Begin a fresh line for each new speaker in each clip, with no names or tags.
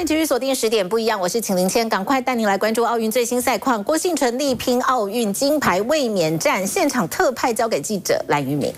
继续锁定10点不一样，我是秦林谦，赶快带您来关注奥运最新赛况。郭婞淳力拼奥运金牌卫冕战，现场特派交给记者蓝瑜敏。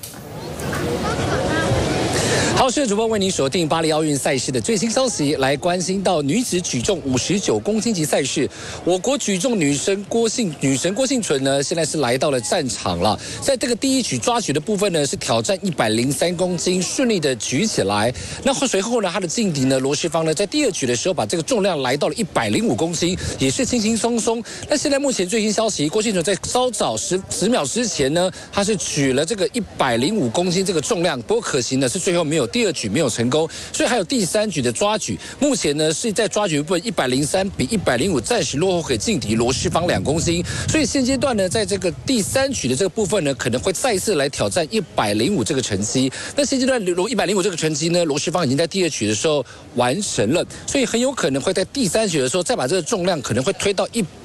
好，是主播为您锁定巴黎奥运赛事的最新消息，来关心到女子举重59公斤级赛事，我国举重女神郭婞淳呢，现在是来到了战场了。在这个第一举抓举的部分呢，是挑战103公斤，顺利的举起来。那随后呢，她的劲敌呢罗世芳呢，在第二举的时候把这个重量来到了105公斤，也是轻轻松松。那现在目前最新消息，郭婞淳在稍早10秒之前呢，她是举了这个105公斤这个重量，不过可惜呢是最后没有。第二举没有成功，所以还有第三举的抓举。目前呢是在抓举部分103比105暂时落后给劲敌罗世芳2公斤，所以现阶段呢，在这个第三举的这个部分呢，可能会再次来挑战105这个成绩。那现阶段105这个成绩呢，罗世芳已经在第二举的时候完成了，所以很有可能会在第三举的时候再把这个重量可能会推到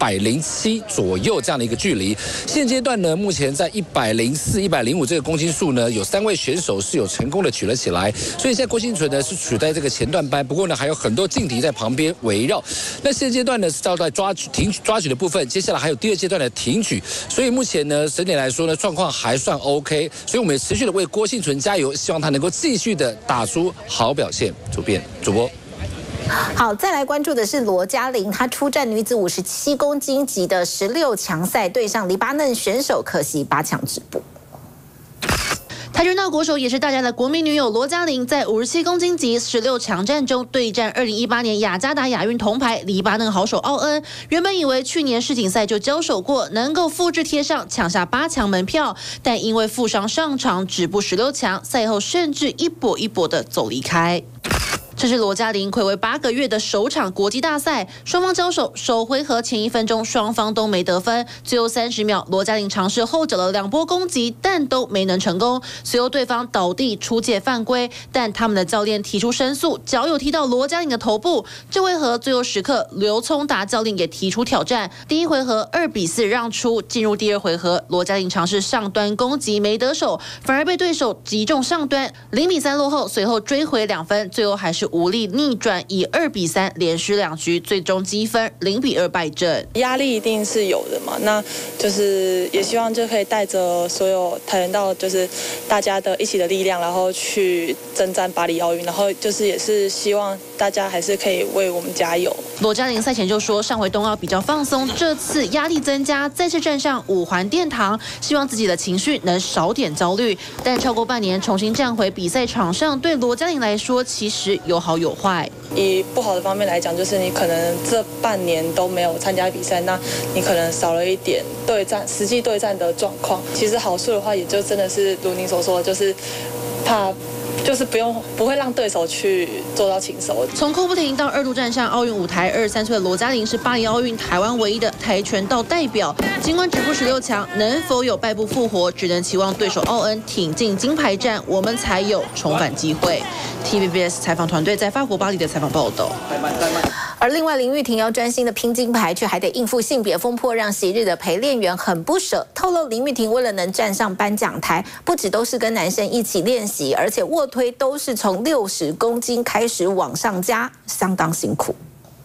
107左右这样的一个距离。现阶段呢，目前在104、105这个公斤数呢，有3位选手是有成功的举了起来。所以现在郭婞淳呢是处在这个前段班，不过呢还有很多劲敌在旁边围绕。那现阶段呢是照在抓举的部分，接下来还有第二阶段的挺举。所以目前呢整体来说呢状况还算 OK， 所以我们也持续的为郭婞淳加油，希望他能够继续的打出好表现。主播。
好，再来关注的是罗嘉玲，她出战女子57公斤级的16强赛，对上黎巴嫩选手，可惜8强止步。
跆拳道国手也是大家的国民女友罗嘉玲，在57公斤级16强战中对战2018年雅加达亚运铜牌黎巴嫩好手奥恩。原本以为去年世锦赛就交手过，能够复制贴上抢下8强门票，但因为负伤上场止步16强，赛后甚至一跛一跛的走离开。这是罗嘉玲睽违8个月的首场国际大赛，双方交手首回合前1分钟双方都没得分，最后30秒罗嘉玲尝试后者了2波攻击，但都没能成功。随后对方倒地出界犯规，但他们的教练提出申诉，脚有踢到罗嘉玲的头部。这回合最后时刻，刘聪达教练也提出挑战。第一回合2比4让出，进入第二回合，罗嘉玲尝试上端攻击没得手，反而被对手击中上端，0比3落后，随后追回2分，最后还是无力逆转，以2比3连续2局，最终积分0比2败阵。
压力一定是有的嘛，那就是也希望就可以带着所有跆拳道就是大家的一起的力量，然后去征战巴黎奥运，然后就是也是希望大家还是可以为我们加油。
罗嘉玲赛前就说，上回冬奥比较放松，这次压力增加，再次站上5环殿堂，希望自己的情绪能少点焦虑。但超过半年重新站回比赛场上，对罗嘉玲来说其实有好有坏。
以不好的方面来讲，就是你可能这半年都没有参加比赛，那你可能少了一点实际对战的状况。其实好处的话，也就真的是如您所说的，就是怕。就是不会让对手去做到擒手。
从哭不停到2度站上奥运舞台，23岁的罗嘉玲是巴黎奥运台湾唯一的跆拳道代表。尽管止步16强，能否有败部复活，只能期望对手奥恩挺进金牌战，我们才有重返机会。TVBS 采访团队在法国巴黎的采访报道。
而另外林玉婷要专心的拼金牌，却还得应付性别风波，让昔日的陪练员很不舍。透露林玉婷为了能站上颁奖台，不只都是跟男生一起练习，而且卧推都是从60公斤开始往上加，相当辛苦。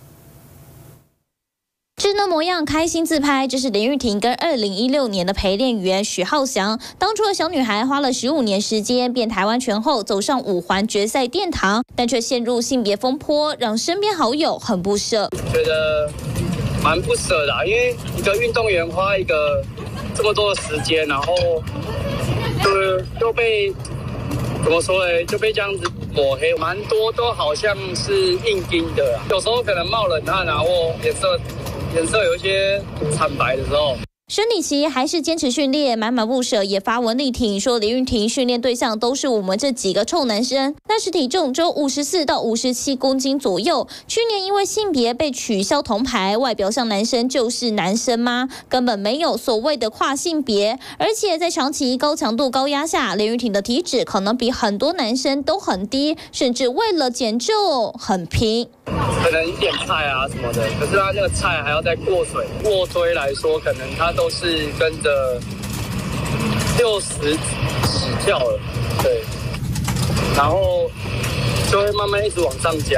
稚嫩模样，开心自拍，这是林玉婷跟2016年的陪练员许浩翔。当初的小女孩花了15年时间变台湾拳后，走上5环决赛殿堂，但却陷入性别风波，让身边好友很不舍。
觉得蛮不舍的，因为一个运动员花一个这么多的时间，然后就被怎么说呢？就被这样子抹黑，蛮多都好像是硬盯的啦，有时候可能冒冷汗啊，或颜色有一些惨白的时候。
生理期还是坚持训练，满满不舍，也发文力挺，说林玉婷训练对象都是我们这几个臭男生，那时体重只有54到57公斤左右。去年因为性别被取消铜牌，外表像男生就是男生吗？根本没有所谓的跨性别，而且在长期高强度高压下，林玉婷的体脂可能比很多男生都很低，甚至为了减重很拼。
可能一点菜啊什么的，可是他那个菜还要再过水。卧推来说，可能他都是跟着60起跳了，对，然后就会慢慢一直往上加。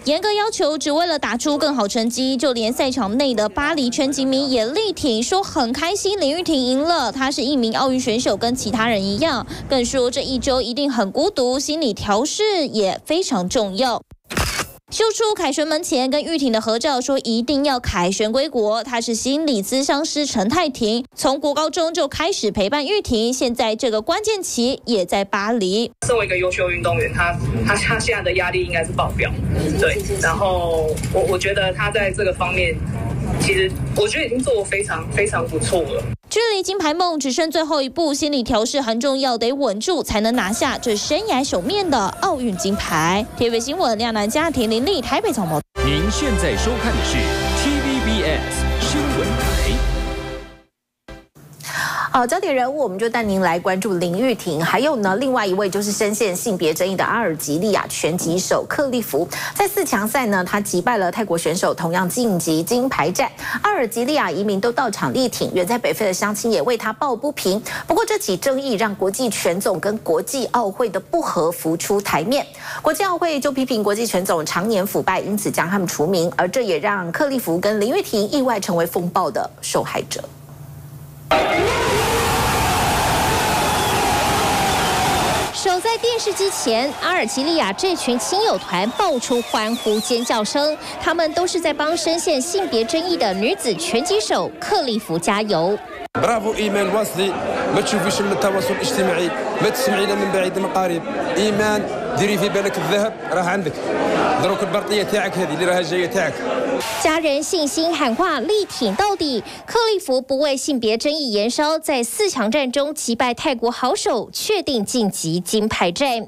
严格要求只为了打出更好成绩，就连赛场内的巴黎全景迷也力挺，说很开心林玉婷赢了。她是一名奥运选手，跟其他人一样，更说这一周一定很孤独，心理调试也非常重要。秀出凯旋门前跟玉婷的合照，说一定要凯旋归国。他是心理咨商师陈泰婷，从国高中就开始陪伴玉婷，现在这个关键期也在巴黎。
身为一个优秀运动员，他现在的压力应该是爆表，对。然后我觉得他在这个方面，其实我觉得已经做得非常非常不错了。
距离金牌梦只剩最后一步，心理调试很重要，得稳住才能拿下这生涯首面的奥运金牌。TVB 新闻亮南家庭林立台北总报。
您现在收看的是 TVBS 新闻台。
好，焦点人物我们就带您来关注林玉婷，还有呢，另外一位就是深陷性别争议的阿尔及利亚拳击手克利夫，在4强赛呢，他击败了泰国选手，同样晋级金牌战。阿尔及利亚移民都到场力挺，远在北非的乡亲也为他抱不平。不过这起争议让国际拳总跟国际奥会的不合浮出台面，国际奥会就批评国际拳总常年腐败，因此将他们除名，而这也让克利夫跟林玉婷意外成为风暴的受害者。
守在电视机前，阿尔及利亚这群亲友团爆出欢呼尖叫声，他们都是在帮深陷性别争议的女子拳击手克利夫加油。
برافو ايمان واصلي ما تشوفيش التواصل الاجتماعي ما تسمعينا من بعيد من قريب ايمان ديري في بالك الذهب راه عندك دروك البرطيه تاعك هذه اللي راها جايه تاعك。
家人信心喊话，力挺到底。克利夫不为性别争议延烧，在4强战中击败泰国好手，确定晋级金牌战。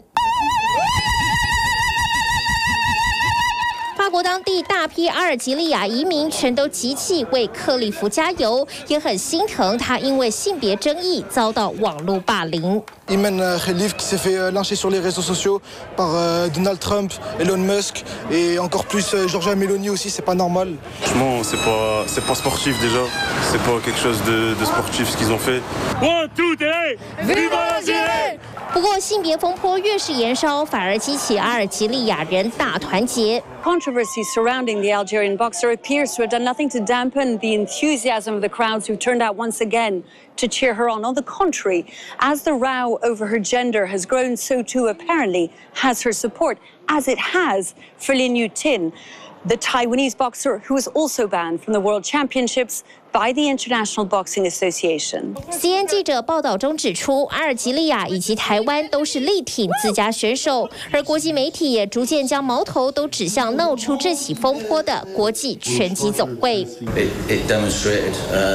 法国当地大批阿尔及利亚移民全都集气为克利夫加油，也很心疼他因为性别争议遭到网络霸凌。
Iman Khalif qui s'est fait lyncher sur les réseaux sociaux par Donald Trump, Elon Musk et encore plus Giorgia Meloni aussi, c'est pas normal.
Franchement, c'est pas sportif déjà, c'est pas quelque chose de sportif ce qu'ils ont fait.
One, two, three, viva l'Algérie!
不过性别风波越是延烧，反而激起阿尔及利亚人大团结。
Controversy surrounding the Algerian boxer appears to have done nothing to dampen the enthusiasm of the crowds who turned out once again to cheer her on. On the contrary, as the row over her gender has grown, so too apparently has her support, as it has for Lin Yutin, the Taiwanese boxer who was also banned from the World Championships by the International Boxing Association.
CNN 记者报道中指出，阿尔及利亚以及台湾都是力挺自家选手，而国际媒体也逐渐将矛头都指向闹出这起风波的国际拳击总会。
It demonstrated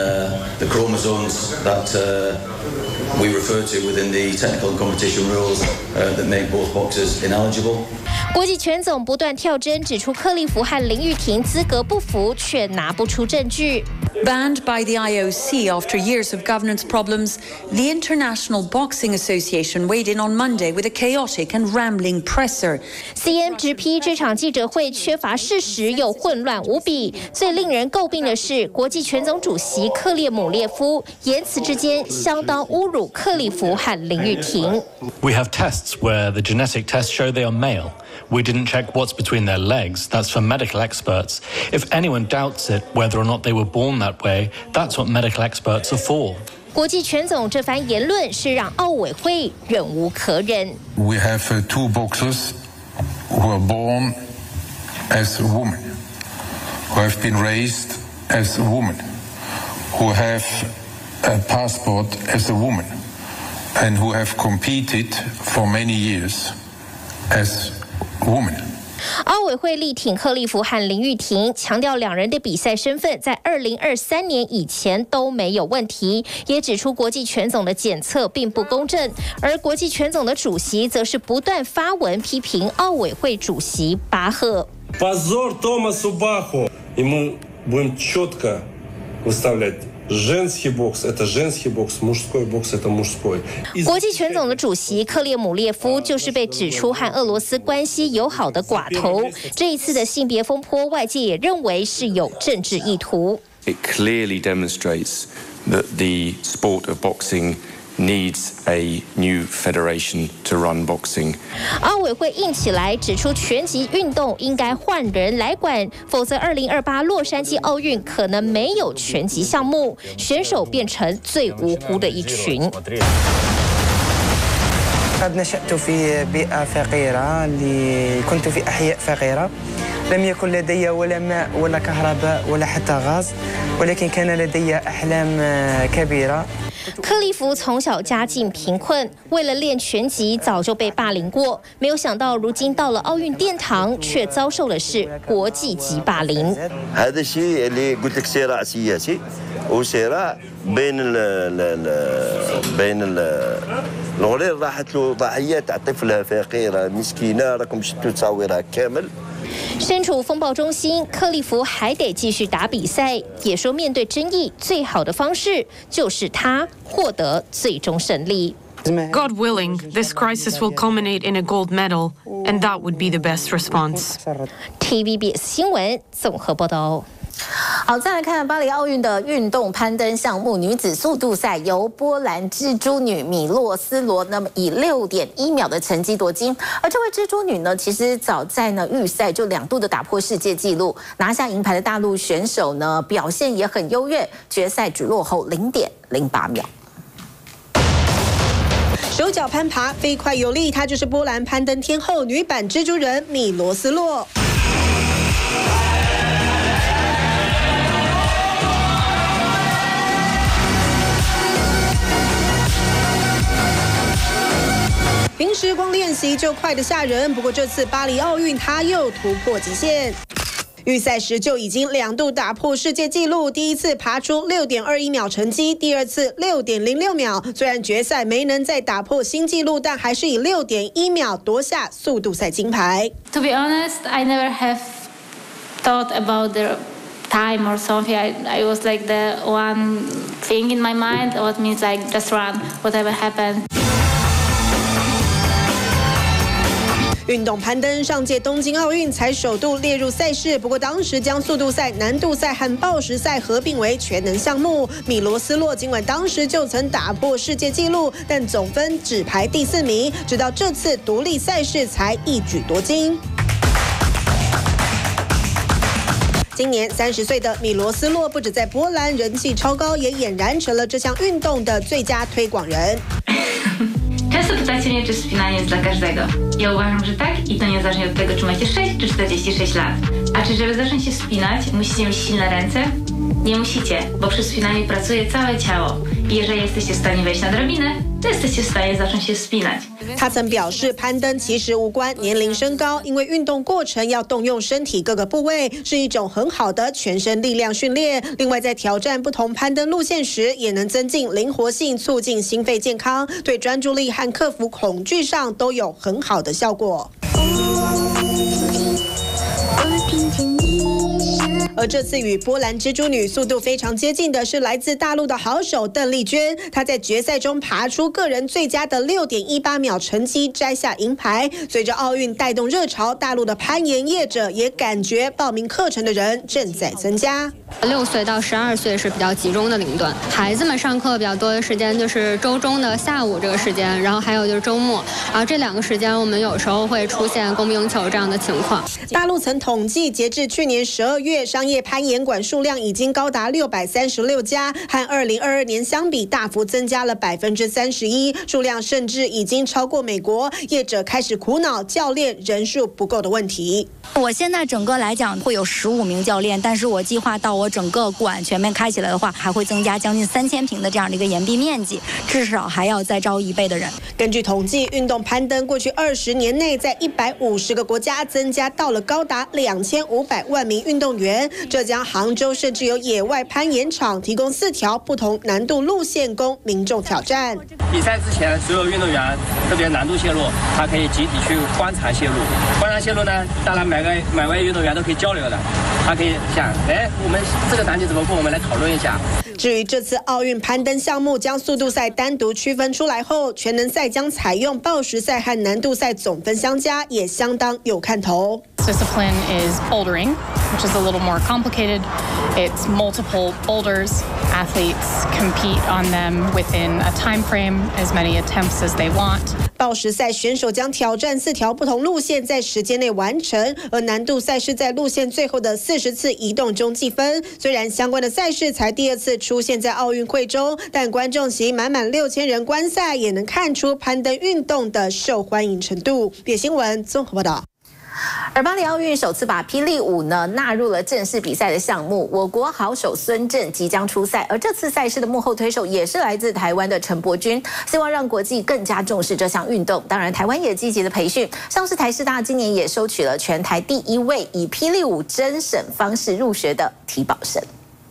the chromosomes that we refer to within the technical competition rules that make both boxers ineligible.
国际拳总不断跳针，指出克利夫和林玉婷资格不符，却拿不出证据。
Banned by the IOC after years of governance problems, the International Boxing Association weighed in on Monday with a chaotic and rambling presser.
CNN 直批这场记者会缺乏事实又混乱无比。最令人诟病的是，国际拳总主席克列姆列夫言辞之间相当侮辱克利夫和林玉婷。
We have tests where the genetic tests show they are male. We didn't check what's between their legs. That's for medical experts. If anyone doubts it, whether or not they were born that way, that's what medical experts are for.
国际拳总这番言论是让奥委会忍无可忍。
We have two boxers who are born as women, who have been raised as women, who have a passport as a woman, and who have competed for many years as women.
奥委会力挺克利夫和林玉婷，强调两人的比赛身份在2023年以前都没有问题，也指出国际拳总的检测并不公正。而国际拳总的主席则是不断发文批评奥委会主席巴赫。
Позор Томасу Баху. Ему будем четко выставлять. Женский бокс – это женский бокс, мужской бокс – это мужской.
国际拳总的主席克列姆列夫就是被指出和俄罗斯关系友好的寡头。这一次的性别风波，外界也认为是有政治意图。
It clearly demonstrates that the sport of boxing
needs a new federation to run boxing.
奥委会硬起来，指出拳击运动应该换人来管，否则2028洛杉矶奥运可能没有拳击项目，选手变成最无辜的一群。
قد نشأت في بيئة فقيرة اللي كنت في أحياء فقيرة لم يكن لدي ولا ماء ولا كهرباء ولا حتى غاز ولكن كان لدي أحلام كبيرة
克利夫从小家境贫困，为了练拳击早就被霸凌过，没有想到如今到了奥运殿堂，却遭受的是国际级霸凌。
هذا الشيء اللي قلت لك صراع سياسي وصراع بين الغرير راحت له ضحيه تاع طفله فقيره مسكينه راكم شفتوا تصاويرها كامل
身处风暴中心，克利夫还得继续打比赛，也说面对争议，最好的方式就是他获得最终胜利。
God willing, this crisis will culminate in a gold medal, and that would be the best response.
TVBS 新闻综合报道。
好，再来看巴黎奥运的运动攀登项目女子速度赛，由波兰蜘蛛女米洛斯罗那么以6.1秒的成绩夺金。而这位蜘蛛女呢，其实早在预赛就2度的打破世界纪录，拿下银牌的大陆选手呢，表现也很优越，决赛只落后0.08秒。
手脚攀爬飞快有力，她就是波兰攀登天后女版蜘蛛人米罗斯洛。 平时光练习就快得吓人，不过这次巴黎奥运她又突破极限。预赛时就已经2度打破世界纪录，第一次爬出6.21秒成绩，第二次6.06秒。虽然决赛没能再打破新纪录，但还是以6.1秒夺下速度赛金牌。
To be honest, I never have thought about the time or something. I was like the one thing in my mind. What means like just run, whatever happened.
运动攀登上届东京奥运才首度列入赛事，不过当时将速度赛、难度赛和报时赛合并为全能项目。米罗斯洛尽管当时就曾打破世界纪录，但总分只排第4名，直到这次独立赛事才一举夺金。 今年30岁的米罗斯洛不止在波兰人气超高，也俨然成了这项运动的最佳推广人。
Często pytacie mnie, czy spinanie jest dla każdego. Ja uważam, że tak i to niezależnie od tego, czy macie 6 czy 46 lat. A czy żeby zacząć się spinać, musicie mieć silne ręce? Nie musicie, bo przy spinaniu pracuje całe ciało. I jeżeli jesteście w stanie wejść na drabinę, to jesteście w stanie zacząć się spinać.
他曾表示，攀登其实无关年龄身高，因为运动过程要动用身体各个部位，是一种很好的全身力量训练。另外，在挑战不同攀登路线时，也能增进灵活性，促进心肺健康，对专注力和克服恐惧上都有很好的效果。 而这次与波兰蜘蛛女速度非常接近的是来自大陆的好手邓丽娟，她在决赛中爬出个人最佳的6.18秒成绩，摘下银牌。随着奥运带动热潮，大陆的攀岩业者也感觉报名课程的人正在增加。
6岁到12岁是比较集中的龄段，孩子们上课比较多的时间就是周中的下午这个时间，然后还有就是周末，然后这2个时间我们有时候会出现供不应求这样的情况。
大陆曾统计，截至去年12月，商业攀岩馆数量已经高达636家，和2022年相比大幅增加了31%，数量甚至已经超过美国。业者开始苦恼教练人数不够的问题。
我现在整个来讲会有15名教练，但是我计划到我整个馆全面开起来的话，还会增加将近3000平的这样的一个岩壁面积，至少还要再招1倍的人。
根据统计，运动攀登过去20年内，在150个国家增加到了高达2500万名运动员。浙江杭州甚至有野外攀岩场，提供4条不同难度路线供民众挑战。
比赛之前，所有运动员特别难度线路，他可以集体去观察线路。观察线路呢，当然每位运动员都可以交流的，他可以想，我们这个难题怎么过，我们来讨论一下。
至于这次奥运攀登项目将速度赛单独区分出来后，全能赛将采用报时赛和难度赛总分相加，也相当有看头。
discipline is bouldering, which is a little more complicated. It's multiple boulders. Athletes compete on them within a time frame, as many attempts as they want.
报时赛选手将挑战4条不同路线，在时间内完成，而难度赛事在路线最后的40次移动中计分。虽然相关的赛事才第2次出现在奥运会中，但观众席满满6000人观赛，也能看出攀登运动的受欢迎程度。别新闻综合报道。
而巴黎奥运首次把霹雳舞呢纳入了正式比赛的项目，我国好手孙正即将出赛，而这次赛事的幕后推手也是来自台湾的陈柏君，希望让国际更加重视这项运动。当然，台湾也积极的培训，像是台师大今年也收取了全台第1位以霹雳舞甄审方式入学的体保生。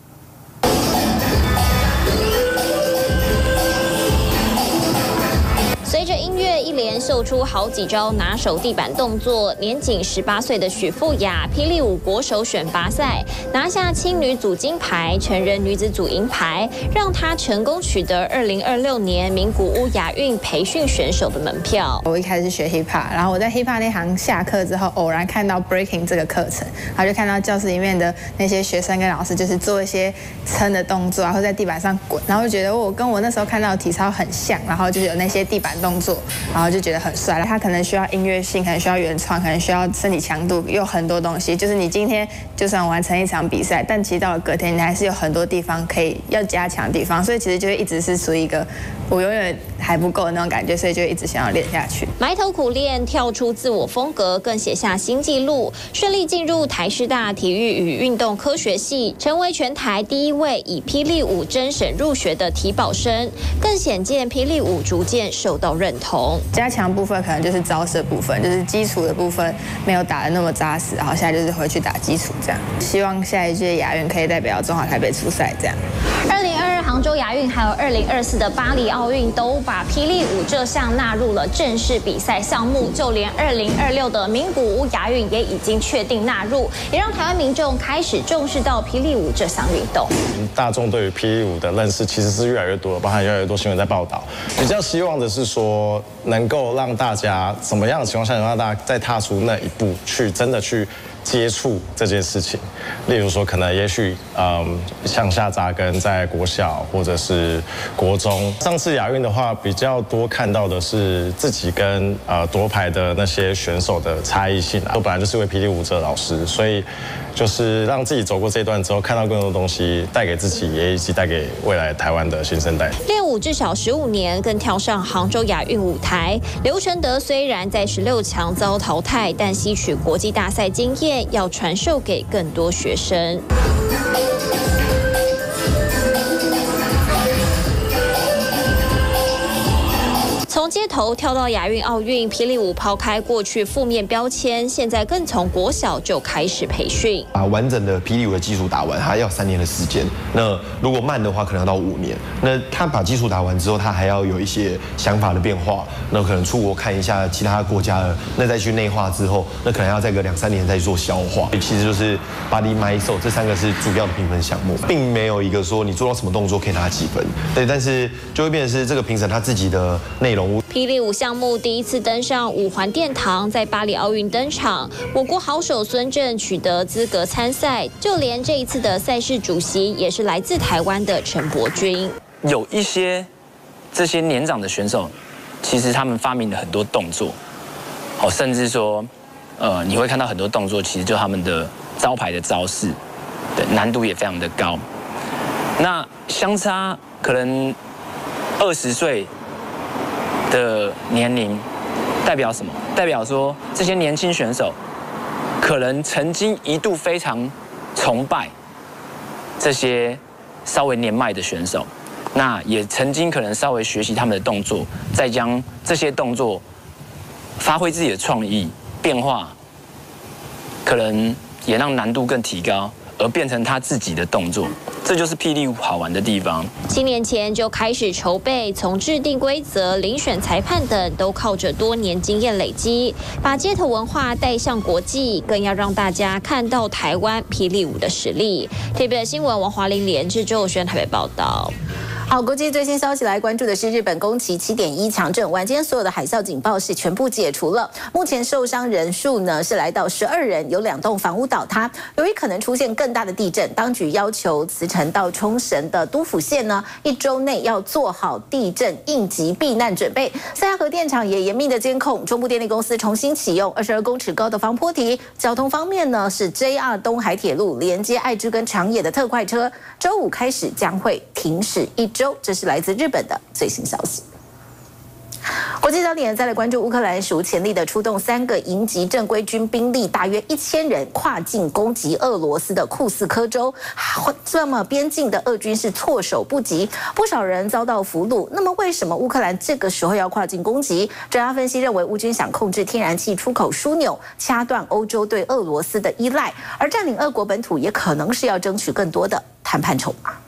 随着音乐一连秀出好几招拿手地板动作，年仅18岁的许富雅霹雳舞国手选拔赛拿下轻女组金牌、成人女子组银牌，让她成功取得2026年名古屋亚运培训选手的门票。
我一开始是学 hip hop， 然后我在 hip hop 那行下课之后，偶然看到 breaking 这个课程，然后就看到教室里面的那些学生跟老师就是做一些撑的动作，然后在地板上滚，然后就觉得我跟我那时候看到的体操很像，然后就是有那些地板动作，然后就觉得很帅。他可能需要音乐性，可能需要原创，可能需要身体强度，有很多东西。就是你今天就算完成一场比赛，但其实到了隔天，你还是有很多地方可以要加强的地方。所以其实就一直是属于一个我永远还不够的那种感觉，所以就一直想要练下去。
埋头苦练，跳出自我风格，更写下新纪录，顺利进入台师大体育与运动科学系，成为全台第1位以霹雳舞甄审入学的体保生，更显见霹雳舞逐渐受到认同。
加强部分可能就是招式的部分，就是基础的部分没有打得那么扎实，然后现在就是回去打基础这样。希望下一届亚运可以代表中华台北出赛这样。
2022杭州亚运还有2024的巴黎奥运都把霹雳舞这项纳入了正式比赛项目，就连2026的名古屋亚运也已经确定纳入，也让台湾民众开始重视到霹雳舞这项运动。
大众对于霹雳舞的认识其实是越来越多，包含越来越多新闻在报道。比较希望的是说，能够让大家怎么样的情况下，能让大家再踏出那一步，去真的去接触这件事情。例如说，可能也许向下扎根在国小或者是国中。上次亚运的话，比较多看到的是自己跟夺牌的那些选手的差异性啊。我本来就是位霹雳舞者老师，所以就是让自己走过这一段之后，看到更多东西，带给自己，也以及带给未来台湾的新生代。
练舞至少15年，更跳上杭州亚运舞台。刘承德虽然在16强遭淘汰，但吸取国际大赛经验，要传授给更多学生。从街头跳到亚运、奥运，霹雳舞抛开过去负面标签，现在更从国小就开始培训。
把完整的霹雳舞的基础打完，还要3年的时间。那如果慢的话，可能要到5年。那他把基础打完之后，他还要有一些想法的变化。那可能出国看一下其他国家的，那再去内化之后，那可能要再个2、3年再做消化。其实就是 body, mind, soul 这3个是主要的评分项目，并没有一个说你做到什么动作可以拿几分。对，但是就会变成是这个评审他自己的内容。
霹雳舞项目第一次登上5环殿堂，在巴黎奥运登场。我国好手孙正取得资格参赛，就连这一次的赛事主席也是来自台湾的陈柏君。
有一些这些年长的选手，其实他们发明了很多动作，甚至说，你会看到很多动作，其实就他们的招牌的招式，对，难度也非常的高。那相差可能20岁的年龄，代表什么？代表说这些年轻选手可能曾经一度非常崇拜这些稍微年迈的选手，那也曾经可能稍微学习他们的动作，再将这些动作发挥自己的创意变化，可能也让难度更提高，而变成他自己的动作。这就是霹雳舞好玩的地方。
7年前就开始筹备，从制定规则、遴选裁判等，都靠着多年经验累积，把街头文化带向国际，更要让大家看到台湾霹雳舞的实力。TVB 新闻王华玲、连志周轩台北报道。
好，国际最新消息来关注的是日本宫崎7.1强震，晚间所有的海啸警报是全部解除了。目前受伤人数呢是来到12人，有2栋房屋倒塌。由于可能出现更大的地震，当局要求茨城到冲绳的都府县呢1周内要做好地震应急避难准备。三峡核电厂也严密的监控，中部电力公司重新启用22公尺高的防波堤。交通方面呢是 JR 东海铁路连接爱知跟长野的特快车，周五开始将会停驶1周。这是来自日本的最新消息。国际焦点再来关注乌克兰史无前例的出动3个营级正规军兵力，大约1000人跨境攻击俄罗斯的库斯科州。这么边境的俄军是措手不及，不少人遭到俘虏。那么为什么乌克兰这个时候要跨境攻击？专家分析认为，乌军想控制天然气出口枢纽，掐断欧洲对俄罗斯的依赖，而占领俄国本土也可能是要争取更多的谈判筹码。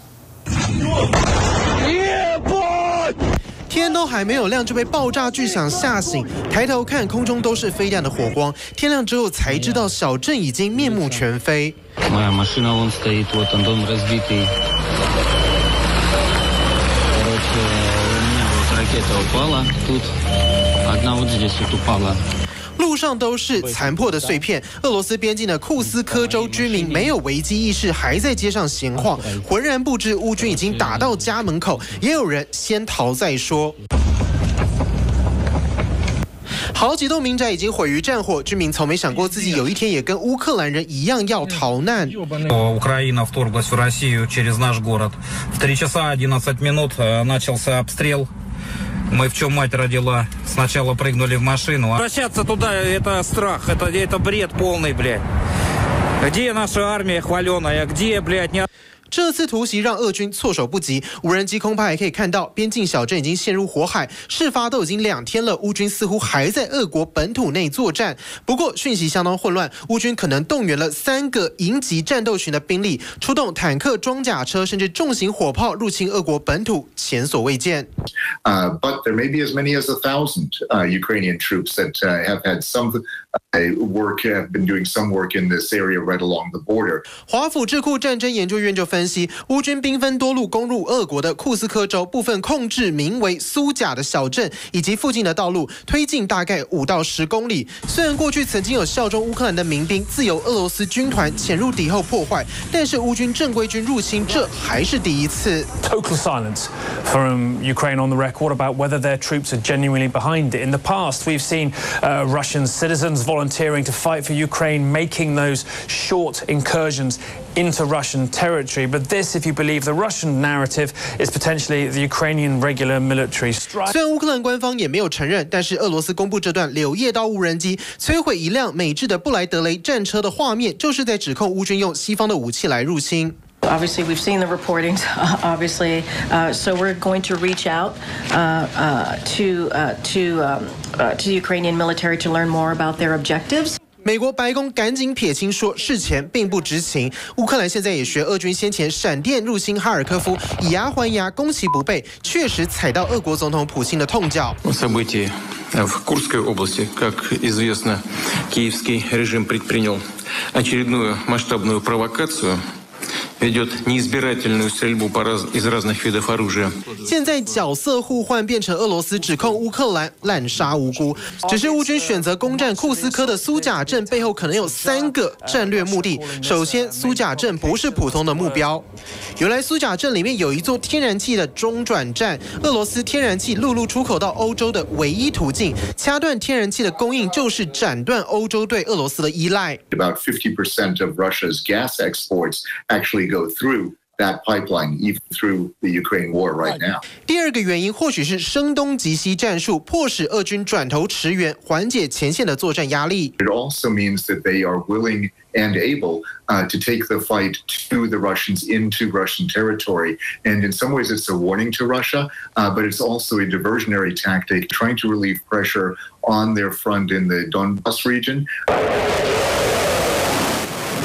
天都还没有亮就被爆炸巨响吓醒，抬头看空中都是飞弹的火光，天亮之后才知道小镇已经面目全非。
Моя машина вон стоит, вот он дом разбитый. Короче, у меня вот ракета упала тут, одна вот здесь вот упала.
路上都是残破的碎片。俄罗斯边境的库斯科州居民没有危机意识，还在街上闲晃，浑然不知乌军已经打到家门口。也有人先逃再说。好几栋民宅已经毁于战火，居民从没想过自己有一天也跟乌克兰人一样要逃难。
Украина вторглась в Россию через наш город. В 3 часа 11 минут начался обстрел. Мы в чем мать родила. Сначала прыгнули в машину. Возвращаться туда это страх, это бред полный, блядь. Где наша армия хваленая? Где, блядь, не...
这次突袭让俄军措手不及，无人机空拍还可以看到边境小镇已经陷入火海。事发都已经2天了，乌军似乎还在俄国本土内作战。不过讯息相当混乱，乌军可能动员了3个营级战斗群的兵力，出动坦克、装甲车，甚至重型火炮入侵俄国本土，前所未见。
But there may be as many as 1,000 Ukrainian troops that have had some work, have been doing some work in this area right along the border.
华府智库战争研究院就分析，乌军兵分多路攻入俄国的库斯科州，部分控制名为苏贾的小镇以及附近的道路，推进大概5到10公里。虽然过去曾经有效忠乌克兰的民兵自由俄罗斯军团潜入敌后破坏，但是乌军正规军入侵这还是第一次。
Total silence from Ukraine on the record about whether their troops are genuinely behind it. In the past, we've seen Russian citizens volunteering to fight for Ukraine, making those short incursions into Russian territory. But this, if you believe the Russian narrative, is potentially the Ukrainian regular military strike.
虽然乌克兰官方也没有承认，但是俄罗斯公布这段柳叶刀无人机摧毁一辆美制的布莱德雷战车的画面，就是在指控乌軍用西方的武器来入侵。
Obviously, we've seen the reportings. Obviously, so we're going to reach out to the Ukrainian military to learn more about their objectives.
美国白宫赶紧撇清说事前并不知情。乌克兰现在也学俄军先前闪电入侵哈尔科夫，以牙还牙，攻其不备，确实踩到俄国总统普京的痛脚。
События в Курской области, как известно, киевский режим предпринял очередную масштабную провокацию. Ведет неизбирательную стрельбу из разных видов оружия.
现在角色互换变成俄罗斯指控乌克兰滥杀无辜，只是乌军选择攻占库斯科的苏贾镇背后可能有3个战略目的。首先，苏贾镇不是普通的目标，原来苏贾镇里面有一座天然气的中转站，俄罗斯天然气陆路出口到欧洲的唯一途径，掐断天然气的供应就是斩断欧洲对俄罗斯的依赖。
About 50% of Russia's gas exports actually go through that pipeline, even through the Ukraine war right now.
第二个原因或许是声东击西战术，迫使俄军转头驰援，缓解前线的作战压力。
It also means that they are willing and able to take the fight to the Russians into Russian territory. And in some ways, it's a warning to Russia, but it's also a diversionary tactic, trying to relieve pressure on their front in the Donbas region.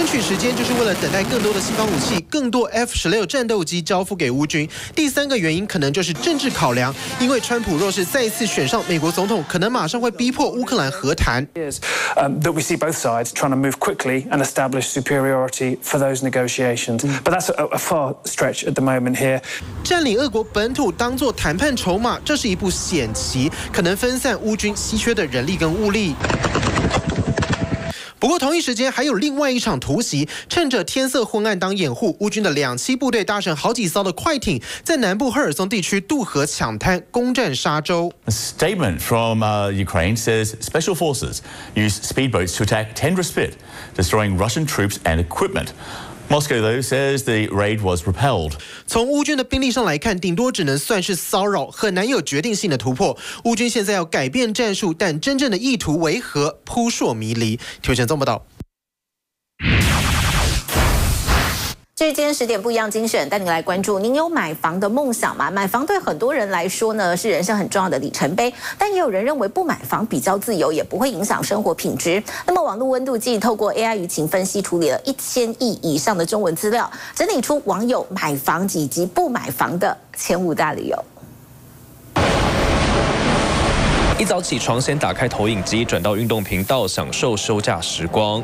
取时间就是为了等待更多的西方武器、更多 F-16战斗机交付给乌军。第3个原因可能就是政治考量，因为川普若是再一次选上美国总统，可能马上会逼迫乌克兰和谈。
That we see both sides trying to move quickly and establish superiority for those negotiations, but that's a far stretch at the moment here.
占领俄国本土当作谈判筹码，这是一步险棋，可能分散乌军稀缺的人力跟物力。不过同一时间还有另外一场突袭，趁着天色昏暗当掩护，乌军的2栖部队搭乘好几艘的快艇，在南部赫尔松地区渡河抢滩，攻占沙洲。
A statement from Ukraine says special forces used speedboats to attack Tendra-Spit, destroying Russian troops and equipment. Moscow, though, says the raid was repelled.
从乌军的兵力上来看，顶多只能算是骚扰，很难有决定性的突破。乌军现在要改变战术，但真正的意图为何，扑朔迷离。体育前综报道。
这是今天10点不一样精选，带你来关注：您有买房的梦想吗？买房对很多人来说呢是人生很重要的里程碑，但也有人认为不买房比较自由，也不会影响生活品质。那么网络温度计透过 AI 舆情分析，处理了1000亿以上的中文资料，整理出网友买房以及不买房的前5大理由。
一早起床，先打开投影机，转到运动频道，享受休假时光。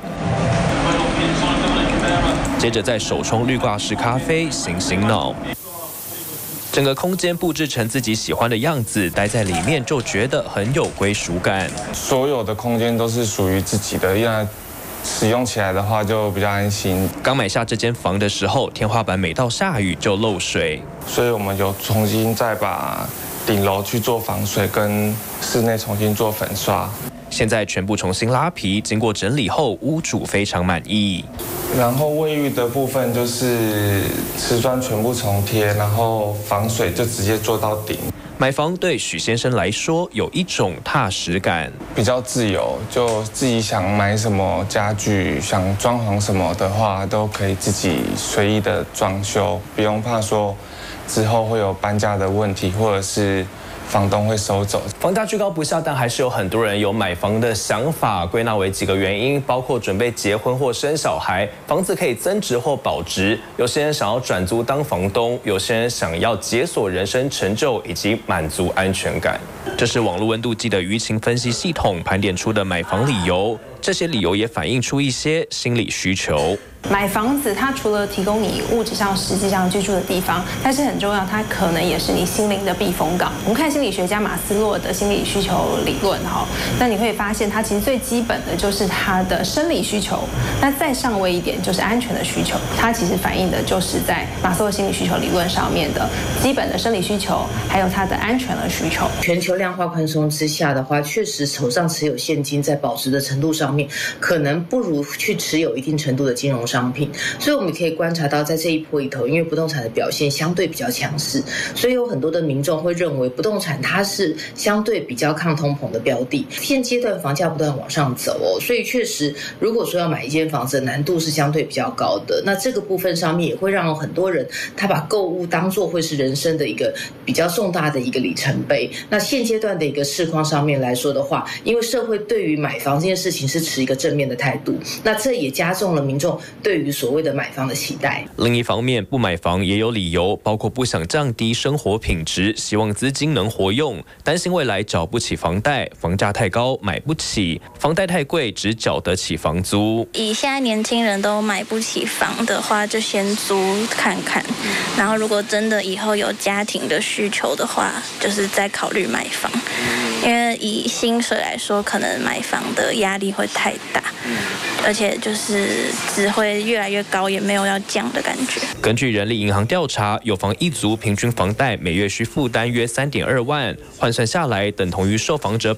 接着在手冲绿挂式咖啡，醒醒脑。整个空间布置成自己喜欢的样子，待在里面就觉得很有归属感。
所有的空间都是属于自己的，因为使用起来的话就比较安心。
刚买下这间房的时候，天花板每到下雨就漏水，
所以我们有重新再把顶楼去做防水，跟室内重新做粉刷。
现在全部重新拉皮，经过整理后，屋主非常满意。
然后卫浴的部分就是瓷砖全部重贴，然后防水就直接做到顶。
买房对许先生来说有一种踏实感，
比较自由，就自己想买什么家具、想装潢什么的话，都可以自己随意的装修，不用怕说之后会有搬家的问题，或者是房东会收走。
房价居高不下，但还是有很多人有买房的想法，归纳为几个原因，包括准备结婚或生小孩，房子可以增值或保值；有些人想要转租当房东，有些人想要解锁人生成就以及满足安全感。这是网络温度计的舆情分析系统盘点出的买房理由，这些理由也反映出一些心理需求。
买房子，它除了提供你物质上实际上居住的地方，但是很重要，它可能也是你心灵的避风港。我们看心理学家马斯洛的心理需求理论哈，那你会发现它其实最基本的就是它的生理需求，那再上位一点就是安全的需求。它其实反映的就是在马斯洛心理需求理论上面的基本的生理需求，还有它的安全的需求。
全球量化宽松之下的话，确实手上持有现金在保值的程度上面，可能不如去持有一定程度的金融商品，所以我们可以观察到，在这一波里头，因为不动产的表现相对比较强势，所以有很多的民众会认为不动产它是相对比较抗通膨的标的。现阶段房价不断往上走哦，所以确实，如果说要买一间房子，难度是相对比较高的。那这个部分上面也会让很多人他把购物当作会是人生的一个比较重大的一个里程碑。那现阶段的一个市况上面来说的话，因为社会对于买房这件事情是持一个正面的态度，那这也加重了民众对于所谓的买房的期待。
另一方面，不买房也有理由，包括不想降低生活品质，希望资金能活用，担心未来缴不起房贷，房价太高买不起，房贷太贵只缴得起房租。
以现在年轻人都买不起房的话，就先租看看，然后如果真的以后有家庭的需求的话，就是再考虑买房。因为以薪水来说，可能买房的压力会太大，而且就是只会越来越高，也没有要降的感觉。
根据人力银行调查，有房一族平均房贷每月需负担约3.2万，换算下来等同于受访者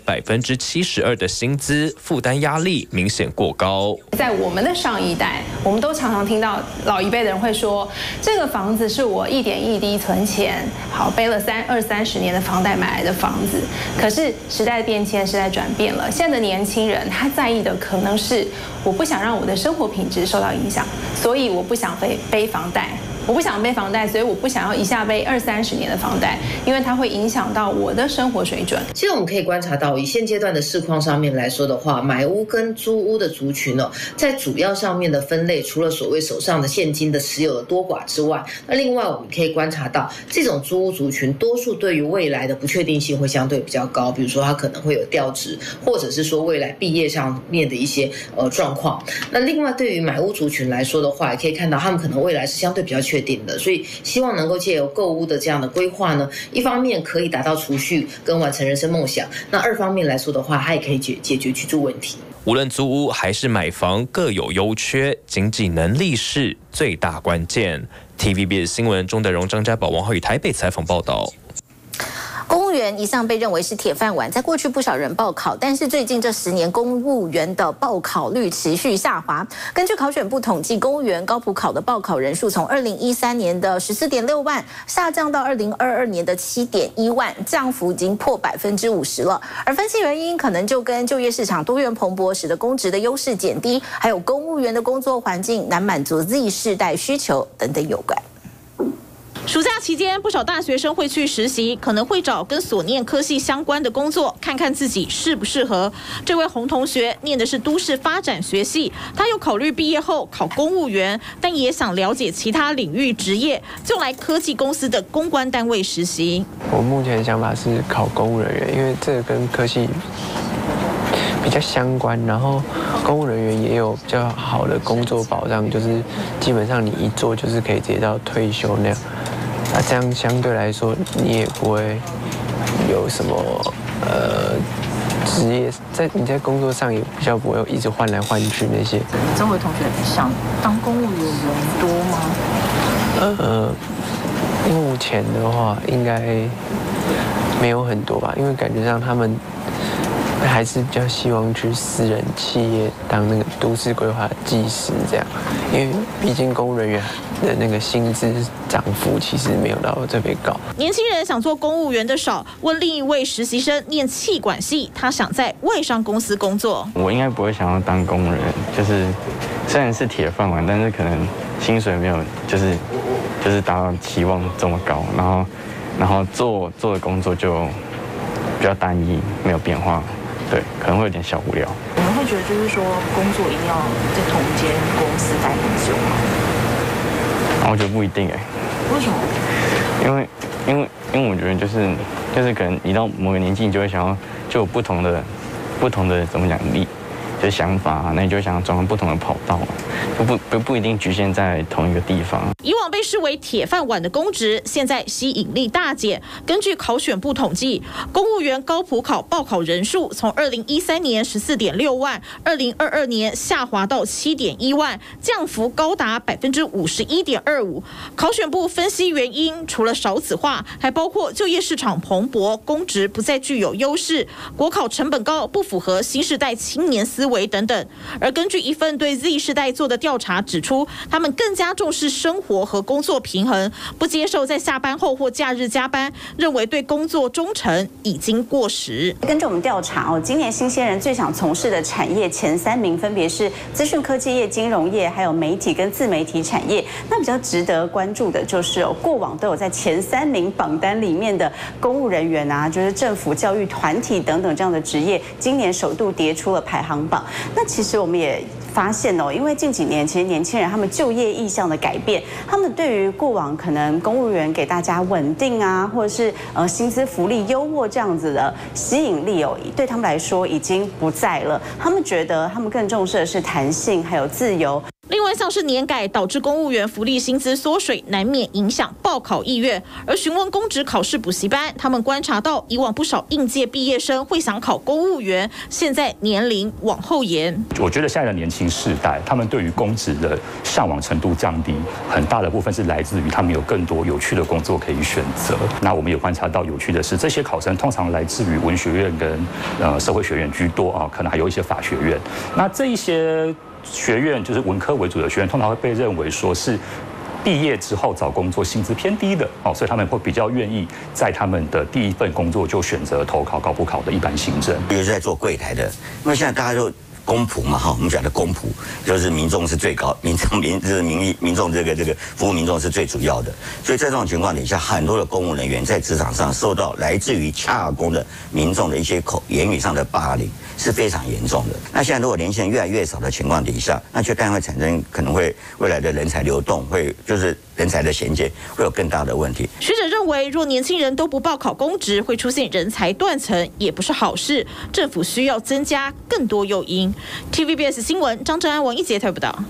72%的薪资，负担压力明显过高。
在我们的上一代，我们都常常听到老一辈的人会说，这个房子是我一点一滴存钱，好背了20-30年的房贷买来的房子。可是时代变迁，时代转变了，现在的年轻人他在意的可能是，我不想让我的生活品质受到影响，所以我不想背房贷， 我不想背房贷，所以我不想要一下背20-30年的房贷，因为它会影响到我的生活水准。
其实我们可以观察到，以现阶段的市况上面来说的话，买屋跟租屋的族群哦，在主要上面的分类，除了所谓手上的现金的持有的多寡之外，那另外我们可以观察到，这种租屋族群多数对于未来的不确定性会相对比较高，比如说它可能会有调职，或者是说未来毕业上面的一些状况。那另外对于买屋族群来说的话，也可以看到他们可能未来是相对比较确定的，所以希望能够借由购屋的这样的规划呢，一方面可以达到储蓄跟完成人生梦想，那二方面来说的话，它也可以解决居住问题。
无论租屋还是买房，各有优缺，经济能力是最大关键。TVBS 新闻钟德荣、张家宝、王浩宇台北采访报道。
公务员一向被认为是铁饭碗，在过去不少人报考，但是最近这10年公务员的报考率持续下滑。根据考选部统计，公务员高普考的报考人数从2013年的14.6万下降到2022年的7.1万，降幅已经破50%了。而分析原因可能就跟就业市场多元蓬勃使得公职的优势减低，还有公务员的工作环境难满足 Z 世代需求等等有关。
暑假期间，不少大学生会去实习，可能会找跟所念科系相关的工作，看看自己适不适合。这位洪同学念的是都市发展学系，他有考虑毕业后考公务员，但也想了解其他领域职业，就来科技公司的公关单位实习。
我目前的想法是考公务人员，因为这个跟科系比较相关，然后公务人员也有比较好的工作保障，就是基本上你一做就是可以直接到退休那样。那这样相对来说，你也不会有什么职业，你在工作上也比较不会一直换来换去那些。
周围同学想当公务员的人多吗？
目前的话应该没有很多吧，因为感觉上他们还是比较希望去私人企业当那个都市规划技师这样，因为毕竟公务人员的那个薪资涨幅其实没有到特别高。
年轻人想做公务员的少，问另一位实习生念企管系，他想在外商公司工作。
我应该不会想要当公务员，就是虽然是铁饭碗，但是可能薪水没有就是达到期望这么高，然后做的工作就比较单一，没有变化。对，可能会有点小无聊。
你们会觉得就是说工作一定要在同一间公司待很久吗？
我觉得不一定哎。
为什么？
因为我觉得就是可能你到某个年纪，你就会想要就有不同的怎么讲就是想法啊，那你就想要转换不同的跑道，不一定局限在同一个地方。
以往被视为铁饭碗的公职，现在吸引力大减。根据考选部统计，公务员高普考报考人数从2013年14.6万，2022年下滑到7.1万，降幅高达51.25%。考选部分析原因，除了少子化，还包括就业市场蓬勃，公职不再具有优势，国考成本高，不符合新世代青年思维等等。而根据一份对 Z 世代做的调查指出，他们更加重视生活和工作平衡，不接受在下班后或假日加班，认为对工作忠诚已经过时。
根据我们调查今年新鲜人最想从事的产业前3名分别是资讯科技业、金融业，还有媒体跟自媒体产业。那比较值得关注的就是过往都有在前3名榜单里面的公务人员啊，就是政府、教育团体等等这样的职业，今年首度跌出了排行榜。那其实我们也发现因为近几年其实年轻人他们就业意向的改变，他们对于过往可能公务员给大家稳定啊，或者是薪资福利优渥这样子的吸引力对他们来说已经不在了。他们觉得他们更重视的是弹性还有自由。
另外，像是年改导致公务员福利薪资缩水，难免影响报考意愿。而询问公职考试补习班，他们观察到以往不少应届毕业生会想考公务员，现在年龄往后延。
我觉得现在的年轻世代，他们对于公职的向往程度降低，很大的部分是来自于他们有更多有趣的工作可以选择。那我们有观察到有趣的是，这些考生通常来自于文学院跟社会学院居多啊，可能还有一些法学院。那这一些学院就是文科为主的学院，通常会被认为说是毕业之后找工作薪资偏低的所以他们会比较愿意在他们的第一份工作就选择投考高普考的一般行政。
比如说在做柜台的，因为现在大家都
公仆嘛哈，我们讲的公仆就是民众是最高，民众这个服务民众是最主要的，所以在这种情况底下，很多的公务人员在职场上受到来自于洽公的民众的一些言语上的霸凌是非常严重的。那现在如果年轻人越来越少的情况底下，那就当然会产生可能会未来的人才流动会就是人才的衔接会有更大的问题。
学者认为，若年轻人都不报考公职，会出现人才断层，也不是好事。政府需要增加更多诱因。TVBS 新闻张正安、王一杰台报道。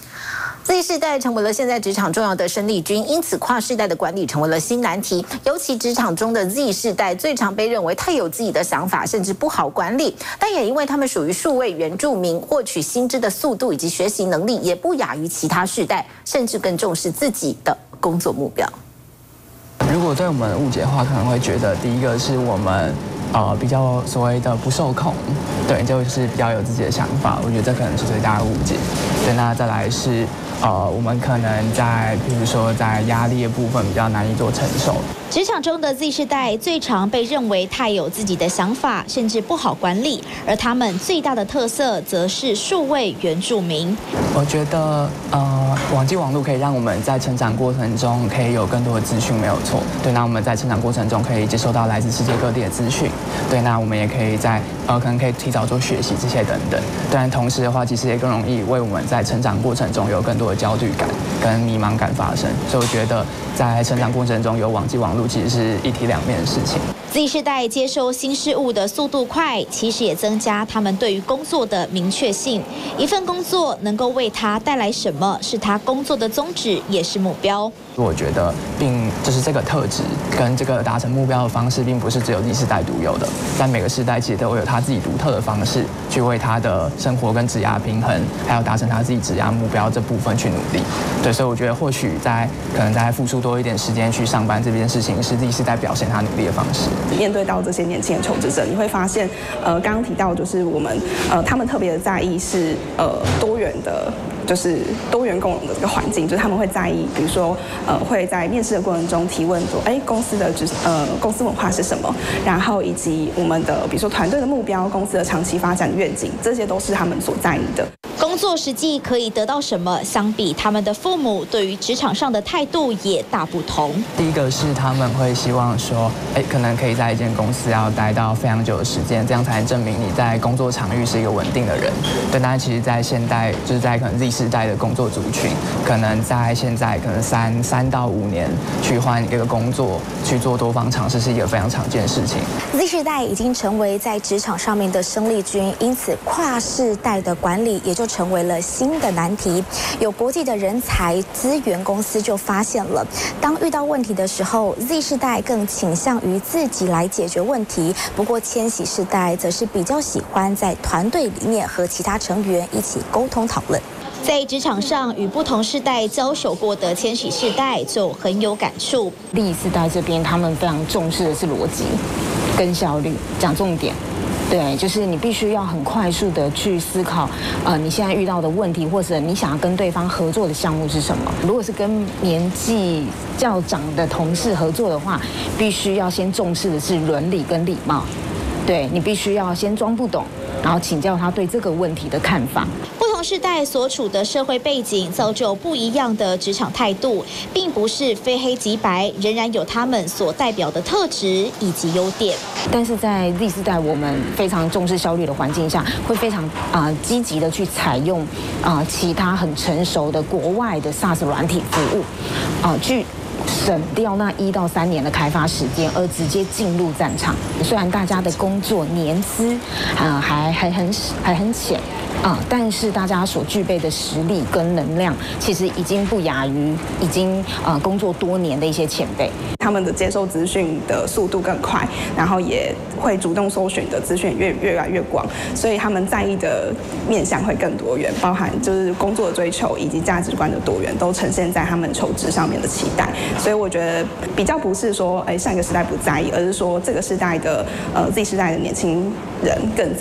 Z 世代成为了现在职场重要的生力军，因此跨世代的管理成为了新难题。尤其职场中的 Z 世代最常被认为太有自己的想法，甚至不好管理。但也因为他们属于数位原住民，获取薪资的速度以及学习能力也不亚于其他世代，甚至更重视自己的工作目标。
如果对我们误解的话，可能会觉得第一个是我们比较所谓的不受控，对，就是比较有自己的想法。我觉得这可能是最大的误解。对，那再来是我们可能在比如说在压力的部分比较难以做承受。
职场中的 Z 世代最常被认为太有自己的想法，甚至不好管理，而他们最大的特色则是数位原住民。
我觉得网际网络可以让我们在成长过程中可以有更多的资讯，没有错。对，那我们在成长过程中可以接收到来自世界各地的资讯。对，那我们也可以在可能可以提早做学习这些等等。但同时的话，其实也更容易为我们在成长过程中有更多的焦虑感跟迷茫感发生。所以我觉得在成长过程中有网际网络其实是一体两面的事情。
Z 世代接收新事物的速度快，其实也增加他们对于工作的明确性。一份工作能够为他带来什么，是他工作的宗旨，也是目标。
我觉得就是这个特质跟这个达成目标的方式，并不是只有Z世代独有的，但每个世代其实都有他自己独特的方式，去为他的生活跟职业平衡，还有达成他自己职业目标这部分去努力。对，所以我觉得或许可能在付出多一点时间去上班这件事情，是Z世代表现他努力的方式。
面对到这些年轻的求职者，你会发现，刚刚提到就是我们他们特别的在意是多元的。就是多元共融的这个环境，就是他们会在意，比如说会在面试的过程中提问说，公司的公司文化是什么，然后以及我们的比如说团队的目标、公司的长期发展愿景，这些都是他们所在意的。
工作实际可以得到什么？相比他们的父母，对于职场上的态度也大不同。
第一个是他们会希望说，可能可以在一间公司要待到非常久的时间，这样才能证明你在工作场域是一个稳定的人。对，但其实，在现代，就是在可能Z世代的工作族群，可能在现在可能3到5年去换一个工作，去做多方尝试，是一个非常常见的事情。
Z世代已经成为在职场上面的生力军，因此跨世代的管理也就成为了新的难题。有国际的人才资源公司就发现了，当遇到问题的时候 ，Z 世代更倾向于自己来解决问题。不过千禧世代则是比较喜欢在团队里面和其他成员一起沟通讨论。在职场上与不同世代交手过的千禧世代就很有感触。
Z世代这边他们非常重视的是逻辑跟效率，讲重点。对，就是你必须要很快速的去思考，你现在遇到的问题，或者你想要跟对方合作的项目是什么。如果是跟年纪较长的同事合作的话，必须要先重视的是伦理跟礼貌。对，你必须要先装不懂，然后请教他对这个问题的看法。
不同世代所处的社会背景造就不一样的职场态度，并不是非黑即白，仍然有他们所代表的特质以及优点。
但是在 Z 世代我们非常重视效率的环境下，会非常积极的去采用其他很成熟的国外的 SaaS 软体服务去省掉那1到3年的开发时间，而直接进入战场。虽然大家的工作年资还很浅但是大家所具备的实力跟能量，其实已经不亚于已经工作多年的一些前辈。
他们的接受资讯的速度更快，然后也会主动搜寻的资讯越来越广，所以他们在意的面向会更多元，包含就是工作的追求以及价值观的多元，都呈现在他们求职上面的期待。所以我觉得比较不是说上一个时代不在意，而是说这个时代的Z 世代的年轻人更在意。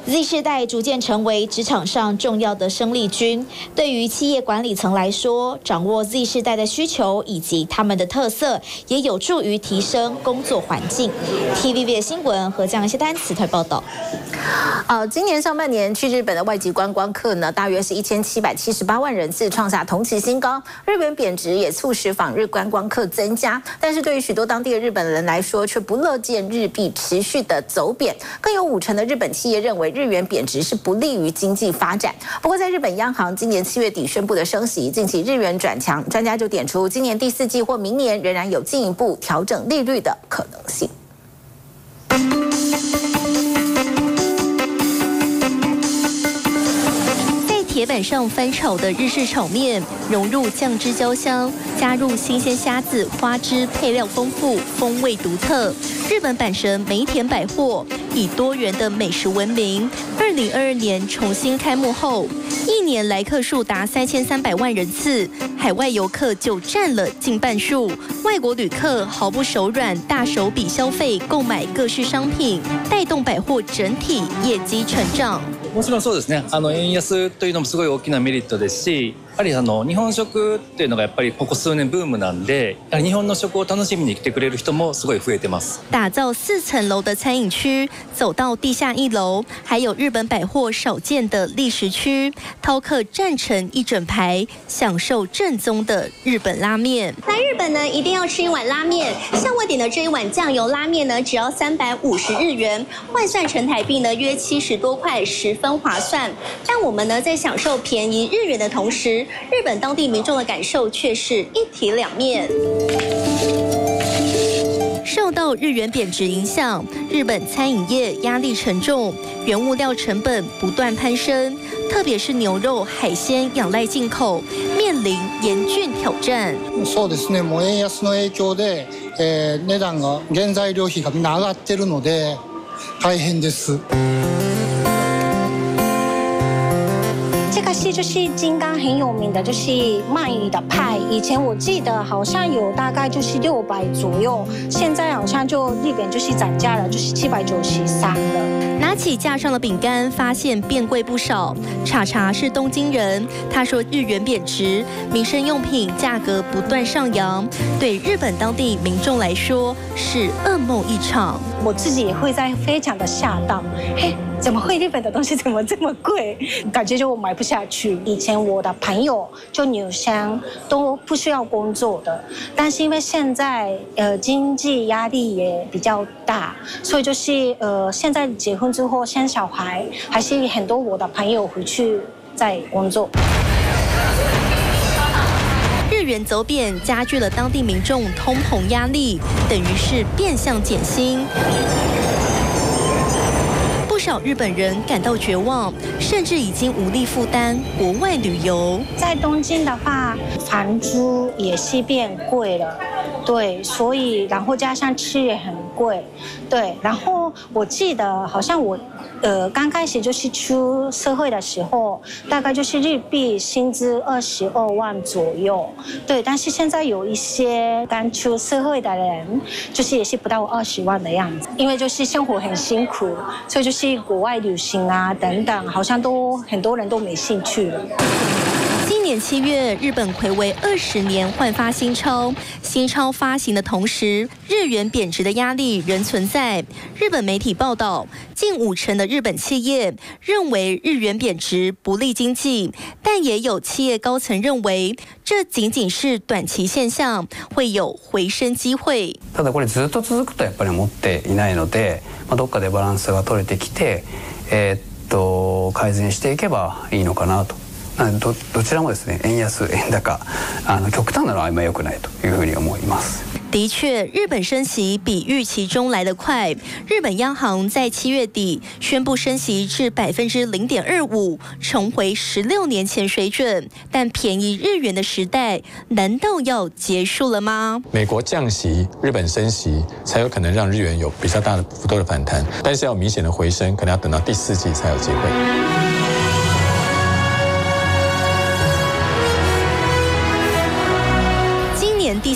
Z 世代逐渐成为职场上重要的生力军。对于企业管理层来说，掌握 Z 世代的需求以及他们的特色，也有助于提升工作环境。TVB 新闻何江谢丹词特报道。
今年上半年去日本的外籍观光客呢，大约是1778万人次，创下同期新高。日元贬值也促使访日观光客增加，但是对于许多当地的日本人来说，却不乐见日币持续的走贬。更有50%的日本企业认为日元贬值是不利于经济发展。不过，在日本央行今年7月底宣布的升息，近期日元转强，专家就点出今年第4季或明年仍然有进一步调整利率的可能性。
铁板上翻炒的日式炒面，融入酱汁焦香，加入新鲜虾子、花枝，配料丰富，风味独特。日本阪神梅田百货以多元的美食闻名。2022年重新开幕后，1年来客数达3300万人次，海外游客就占了近半数。外国旅客毫不手软，大手笔消费购買各式商品，带動百貨整体業績成長。
もちろんそうですね。円安というのもすごい大きなメリットですし、やはり日本食っていうのがやっぱりここ数年ブームなんで、やはり日本の食を楽しみに来てくれる人もすごい増えてます。
打造4層樓的餐飲區，走到地下1樓，還有日本百貨少見的歷食區，饕客站成一整排，享受正宗的日本拉麵。
來日本呢，一定要吃一碗拉麵。像我點的這一碗醬油拉麵呢，只要350日元，換算成台幣呢，約70多塊，十分划算。但我們呢，在享受便宜日元的同時，日本當地民眾的感受卻是一體兩面。
受到日元貶值影響，日本餐飲業壓力沉重，原物料成本不斷攀升，特別是牛肉、海鮮仰賴進口，面臨嚴峻挑戰。
そうですね。もう円安の影響で、値段が原材料費がみんな上がってるので大変です。
这个戏就是金刚很有名的，就是鳗鱼的派。以前我记得好像有大概就是600左右，现在好像就日本就是涨价了，就是793了。
拿起架上的饼干，发现变贵不少。查查是东京人，他说日元贬值，民生用品价格不断上扬，对日本当地民众来说是噩梦一场。
我自己也会在非常的吓到，嘿，怎么会日本的东西怎么这么贵？感觉就我买不下去。以前我的朋友就女生都不需要工作的，但是因为现在经济压力也比较大，所以就是现在结婚之后生小孩，还是很多我的朋友回去在工作。
日元走贬加剧了当地民众通膨压力，等于是变相减薪。不少日本人感到绝望，甚至已经无力负担国外旅游。
在东京的话，房租也是变贵了，对，所以然后加上吃也很贵，对。然后我记得好像我刚开始就是出社会的时候，大概就是日币薪资22万左右，对。但是现在有一些刚出社会的人，就是也是不到20万的样子，因为就是生活很辛苦，所以就是国外旅行啊等等，好像都很多人都没兴趣了。
今年7月，日本睽违20年换发新钞，新钞发行的同时，日元贬值的压力仍存在。日本媒体报道，近50%的日本企业认为日元贬值不利经济，但也有企业高层认为这仅仅是短期现象，会有回升機会。
ただこれずっと続くとやっぱり思っていないので、どっかでバランスが取れてきて、改善していけばいいのかなと。どちらもですね、円安、円高、極端なのはあんまり良くないというふうに思います。
的确，日本升息比预期中来得快。日本央行在7月底宣布升息至0.25%，重回16年前水准。但便宜日元的时代，难道要结束了吗？
美国降息，日本升息，才有可能让日元有比较大的幅度的反弹。但是要有明显的回升，可能要等到第4季才有机会。
第4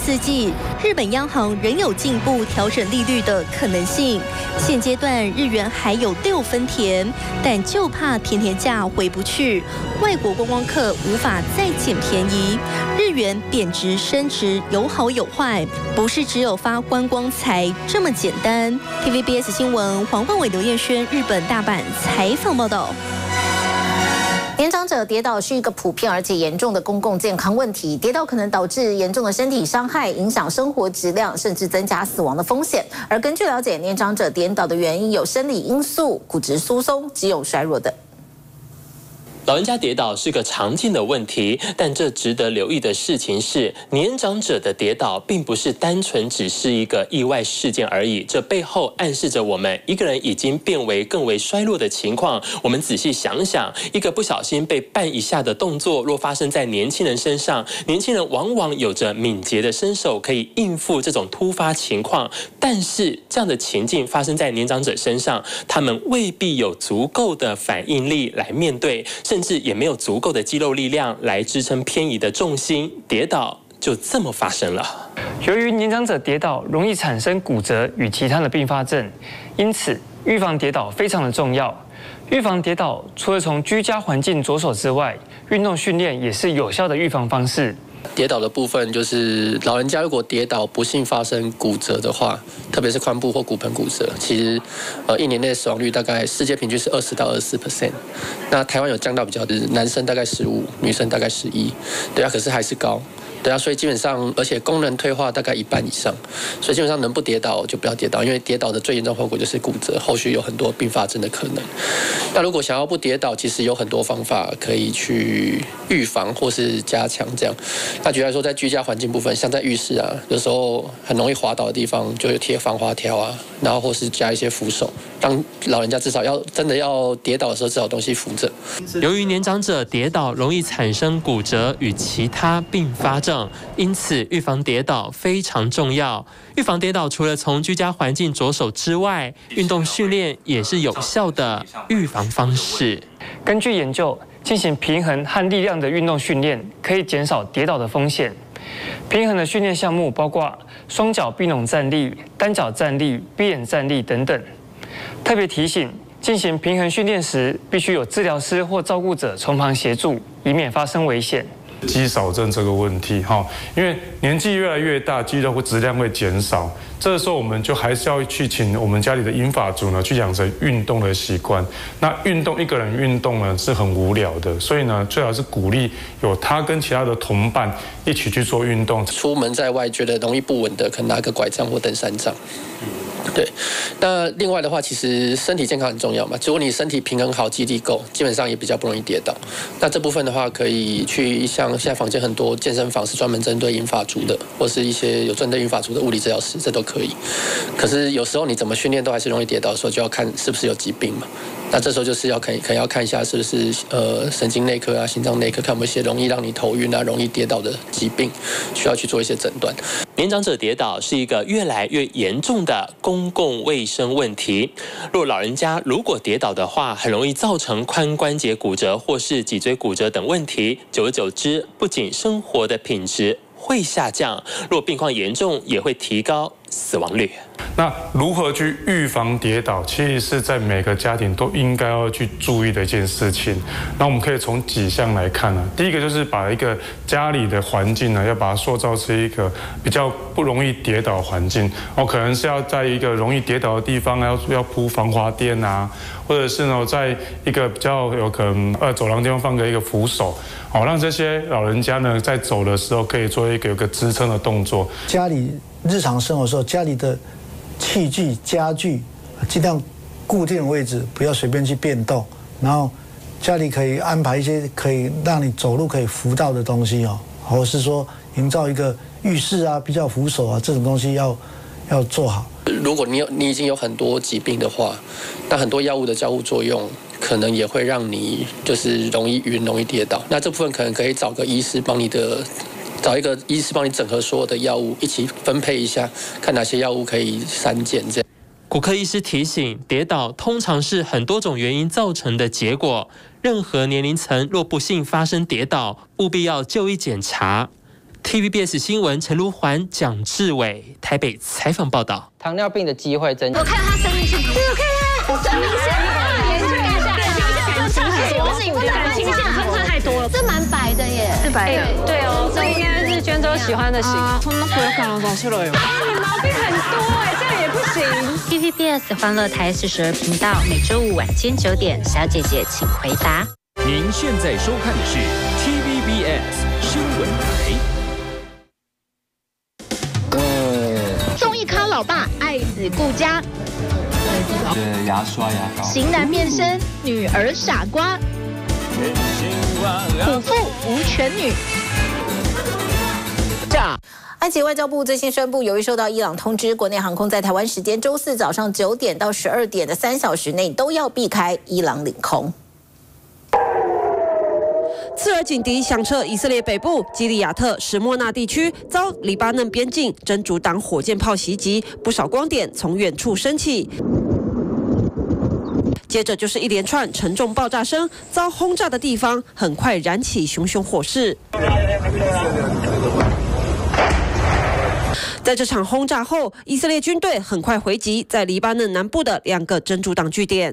四季，日本央行仍有进一步调整利率的可能性。现阶段日元还有6分甜，但就怕甜甜价回不去，外国观光客无法再捡便宜，日元贬值升值有好有坏，不是只有发观光财这么简单。TVBS 新闻黄冠伟、刘彦轩日本大阪采访报道。
年长者跌倒是一个普遍而且严重的公共健康问题，跌倒可能导致严重的身体伤害，影响生活质量，甚至增加死亡的风险。而根据了解，年长者跌倒的原因有生理因素、骨质疏松、肌肉衰弱等。
老人家跌倒是个常见的问题，但这值得留意的事情是，年长者的跌倒并不是单纯只是一个意外事件而已，这背后暗示着我们一个人已经变为更为衰弱的情况。我们仔细想想，一个不小心被绊一下的动作，若发生在年轻人身上，年轻人往往有着敏捷的身手，可以应付这种突发情况。但是这样的情境发生在年长者身上，他们未必有足够的反应力来面对，甚至也没有足够的肌肉力量来支撑偏移的重心，跌倒就这么发生了。
由于年长者跌倒容易产生骨折与其他的并发症，因此预防跌倒非常的重要。预防跌倒除了从居家环境着手之外，运动训练也是有效的预防方式。
跌倒的部分就是老人家如果跌倒不幸发生骨折的话，特别是髋部或骨盆骨折，其实1年内死亡率大概世界平均是20到24%，那台湾有降到比较低，男生大概15%，女生大概11%，对啊，可是还是高。对啊，所以基本上，而且功能退化大概1半以上，所以基本上能不跌倒就不要跌倒，因为跌倒的最严重后果就是骨折，后续有很多并发症的可能。那如果想要不跌倒，其实有很多方法可以去预防或是加强这样。那举例来说，在居家环境部分，像在浴室啊，有时候很容易滑倒的地方，就有贴防滑条啊，然后或是加一些扶手，让老人家至少真的要跌倒的时候，至少有东西扶着。
由于年长者跌倒容易产生骨折与其他并发症，因此预防跌倒非常重要。预防跌倒除了从居家环境着手之外，运动训练也是有效的预防方式。
根据研究，进行平衡和力量的运动训练可以减少跌倒的风险。平衡的训练项目包括双脚并拢站立、单脚站立、闭眼站立等等。特别提醒，进行平衡训练时，必须有治疗师或照顾者从旁协助，以免发生危险。
肌少症这个问题因为年纪越来越大，肌肉质量会减少，这个时候我们就还是要去请我们家里的银发族呢去养成运动的习惯。那运动一个人运动呢是很无聊的，所以呢最好是鼓励有他跟其他的同伴一起去做运动。
出门在外觉得容易不稳的，可能拿个拐杖或登山杖。对，那另外的话，其实身体健康很重要嘛。如果你身体平衡好，肌力够，基本上也比较不容易跌倒。那这部分的话，可以去像现在坊间很多健身房是专门针对银发族的，或是一些有针对银发族的物理治疗师，这都可以。可是有时候你怎么训练都还是容易跌倒的时候，就要看是不是有疾病嘛。那这时候就是可能要看一下是不是神经内科啊、心脏内科，看有没有一些容易让你头晕啊、容易跌倒的疾病，需要去做一些诊断。
年长者跌倒是一个越来越严重的公共卫生问题。若老人家如果跌倒的话，很容易造成髋关节骨折或是脊椎骨折等问题。久而久之，不仅生活的品质会下降，若病况严重，也会提高死亡率。
那如何去预防跌倒，其实是在每个家庭都应该要去注意的一件事情。那我们可以从几项来看呢。第一个就是把一个家里的环境呢，要把它塑造成一个比较不容易跌倒的环境。可能是要在一个容易跌倒的地方要铺防滑垫啊，或者是呢，在一个比较有可能走廊地方放个一个扶手，让这些老人家呢在走的时候可以做有个支撑的动作。
家里日常生活的时候，家里的器具、家具尽量固定的位置，不要随便去变动。然后家里可以安排一些可以让你走路可以扶到的东西或者是说营造一个浴室啊，比较扶手啊，这种东西要做好。
如果你已经有很多疾病的话，那很多药物的交互作用可能也会让你就是容易晕、容易跌倒。那这部分可能可以找个医师帮你找一个医师帮你整合所有的药物，一起分配一下，看哪些药物可以删减这样。
骨科医师提醒，跌倒通常是很多种原因造成的结果，任何年龄层若不幸发生跌倒，务必要就医检查。 TVBS 新闻陈如环、蒋志伟台北采访报道。
糖尿病的机会增加。
我看他生命线，对，我看他生命线，眼睛看一下，感情线分叉太多了，这蛮白的耶，是白的，对哦，这应该是娟州喜欢的型。你毛病很多哎，这样也不行。
TVBS 欢乐台42频道，每周五晚间9点，小姐姐请回答。
您现在收看的是 TVBS 新闻台。
综艺咖老爸爱子顾家，
牙刷牙膏，
型男变身，女儿傻瓜，虎父无犬女。
埃及外交部最新宣布，由于受到伊朗通知，国内航空在台湾时间周4早上9点到12点的3小时内都要避开伊朗领空。
刺耳警笛响彻以色列北部基利亚特什莫纳地区，遭黎巴嫩边境真主党火箭炮袭击，不少光点从远处升起。接着就是一连串沉重爆炸声，遭轰炸的地方很快燃起熊熊火势。在这场轰炸后，以色列军队很快回击在黎巴嫩南部的2个真主党据点。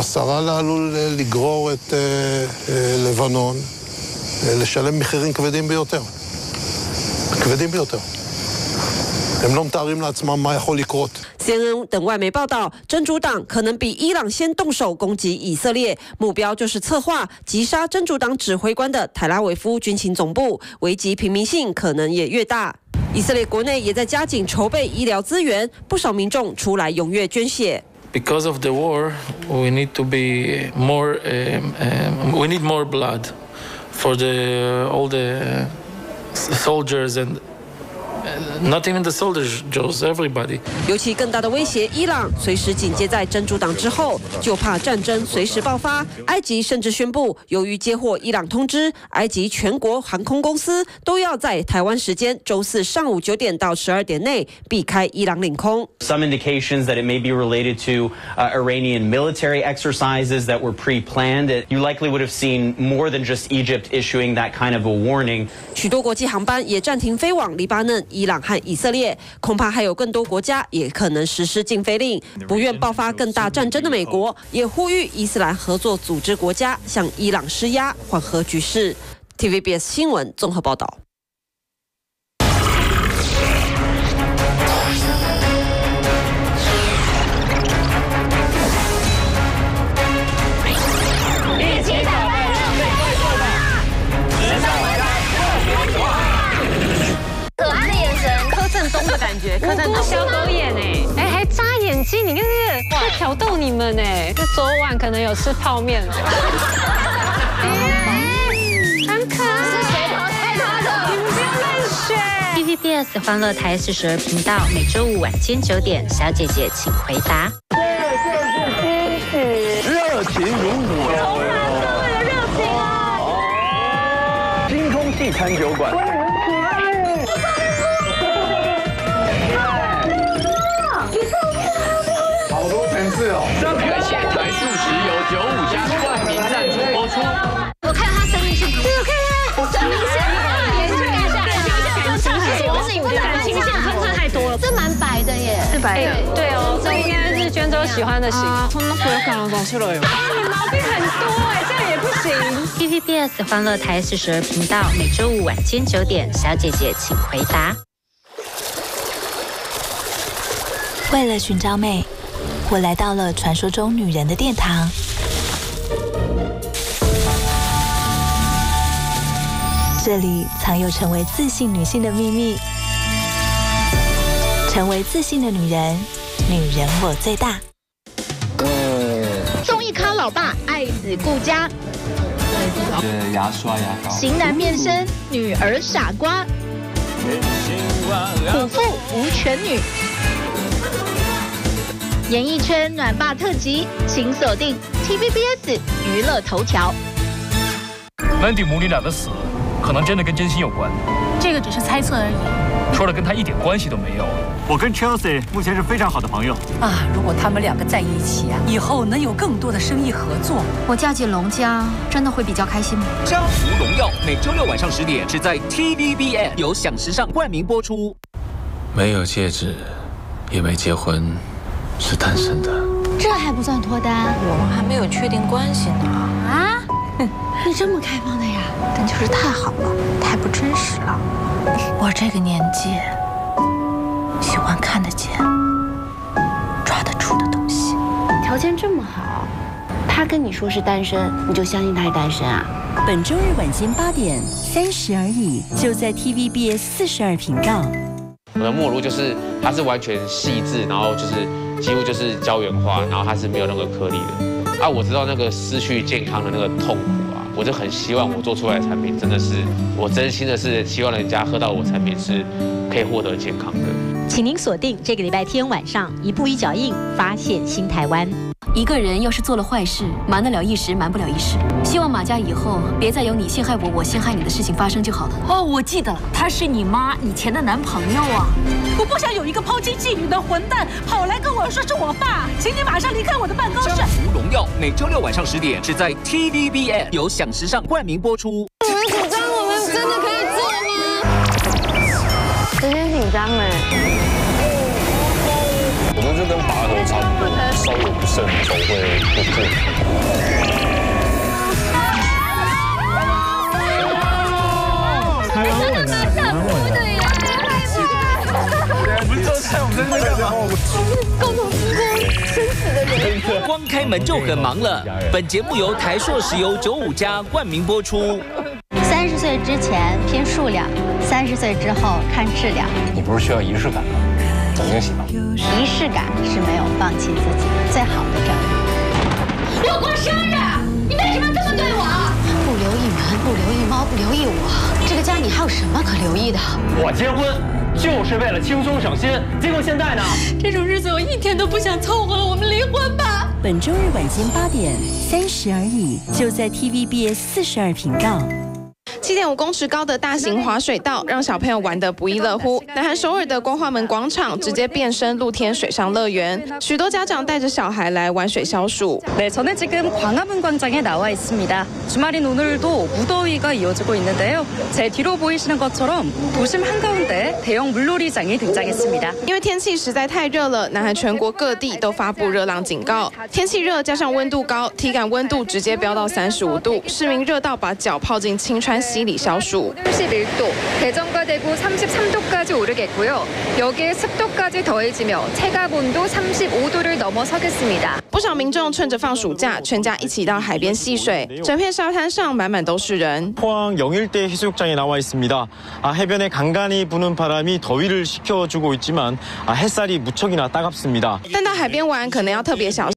לשלם מחירים כבדים ביותר. כבדים ביותר. הם לא מתארים לעצמם מה יכול לקרות.
CNN 等外媒报道，真主党可能比伊朗先动手攻击以色列，目标就是策划击杀真主党指挥官的泰拉维夫军情总部，危及平民性可能也越大。以色列国内也在加紧筹备医疗资源，不少民众出来踊跃捐血。
Because of the war, we need to be more. We need more blood for all the soldiers and not even the soldiers, just everybody.
尤其更大的威胁，伊朗随时紧接在真主党之后，就怕战争随时爆发。埃及甚至宣布，由于接获伊朗通知，埃及全国航空公司都要在台湾时间周4上午9点到12点内避开伊朗领空。
Some indications that it may be related to Iranian military exercises that were pre-planned. You likely would have seen more than just Egypt issuing that kind of a warning.
许多国际航班也暂停飞往黎巴嫩、伊朗和以色列，恐怕还有更多国家也可能实施禁飞令。不愿爆发更大战争的美国，也呼吁伊斯兰合作组织国家向伊朗施压，缓和局势。TVBS 新闻综合报道。
的感觉，柯震东小狗眼哎，还眨眼睛，你看这个在挑逗你们哎，就昨晚可能有吃泡面，很可爱。是谁淘汰他的？你们不要乱选。
TVBS 欢乐台42频道，每周五晚间9点，小姐姐请回答。
热情如火，充满各位的热情啊！星空系餐酒馆。张可贤台塑石油95加冠名赞助播出。
我看他生命线，对，我看他生命线，眼睛看一下，感情线分叉太多了，这蛮白的耶，是白的，对哦，这应该是娟州喜欢的型。你毛病很多哎，这样也不行。
TVBS 欢乐台42频道，每周五晚间9点，小姐姐请回答。
为了寻找美，我来到了传说中女人的殿堂。这里藏有成为自信女性的秘密。成为自信的女人，女人我最大。
综艺咖老爸爱子顾家，
牙刷牙膏，
型男变身，女儿傻瓜，虎父无犬女。演艺圈暖爸特辑，请锁定 TVBS 娱乐头条。
咱的母女俩的死，可
可能真的跟真心有关。
这个只是猜测而已。
说了跟他一点关系都没有。我跟 Chelsea 目前是非常好的朋友
啊。如果他们两个在一起啊，以后能有更多的生意合作。
我嫁进龙家，真的会比较开心吗？
《江湖荣耀》每周六晚上10点，只在 TVBS 由享时尚冠名播出。
没有戒指，也没结婚，是单身的。
这还不算脱单，
我们还没有确定关系呢。
啊？你这么开放的呀？
但就是太好了，太不真实了。我这个年纪，喜欢看得见、抓得住的东西。
条件这么好，他跟你说是单身，你就相信他是单身啊？
本周日晚间8点，30而已，就在 TVBS 42频道。
我的末路就是它是完全细致，然后就是几乎就是胶原化，然后它是没有任何颗粒的。啊，我知道那个失去健康的那个痛苦啊，我就很希望我做出来的产品真的是，我真心的是希望人家喝到我产品是可以获得健康的。
请您锁定这个礼拜天晚上1步1脚印，发现新台湾。
一个人要是做了坏事，瞒得了一时，瞒不了一世。希望马家以后别再有你陷害我，我陷害你的事情发生就好了。
哦，我记得了，他是你妈以前的男朋友啊。我不想有一个抛妻弃女的混蛋跑来跟我说是我爸，请你马上离开我的办公室。《
江湖荣耀》每周六晚上10点，只在 TVBS 由享时尚冠名播出。
你们紧张，我们真的可以做吗？有点紧张哎。
我们就跟拔河差不多，稍有不慎手会破。
真的蛮想哭的呀！
我们做菜，我们在这干嘛？
共同时光生死的人。
光开门就很忙了。本节目由台硕石油95加冠名播出。
30岁之前拼数量，30岁之后看质量。
你不是需要仪式感吗？找惊喜吧。
仪式感是没有放弃自己最好的证明。
我过生日，你为什么这么对我？
不留一人，不留一猫，不留一我，这个家你还有什么可留意的？
我结婚就是为了轻松省心，结果现在呢？
这种日子我一天都不想凑合了，我们离婚吧。
本周日晚间8点，30而已，就在 TVBS 42频道。
7.5公尺高的大型滑水道，让小朋友玩得不亦乐乎。南韩首尔的光化门广场直接变身露天水上乐园，许多家长带着小孩来玩水消暑。
저는 지금 광화문 광장에 나와 있습니다. 주말인 오늘도 무더위가 이어지고 있는데요. 제 뒤로 보이시는 것처럼 도심 한가운데 대형 물놀이장이 등장했습니다.
因为天气实在太热了，南韩全国各地都发布热浪警告。天气热加上温度高，体感温度直接飙到35度，市民热到把脚泡进清川溪里消暑。
31도, 대전과 대구 33도까지 오르겠고요. 여기에 습도까지 더해지며 체감온도 35도를 넘어서겠습니다.
不少民众趁着放暑假，全家一起到海边戏水，整片沙滩上满满都是人。
포항 영일대 해수욕장에 나와 있습니다. 해변에 간간히 부는 바람이 더위를 식혀주고 있지만 햇살이 무척이나 따갑습니다.
但到海边玩可能要特别小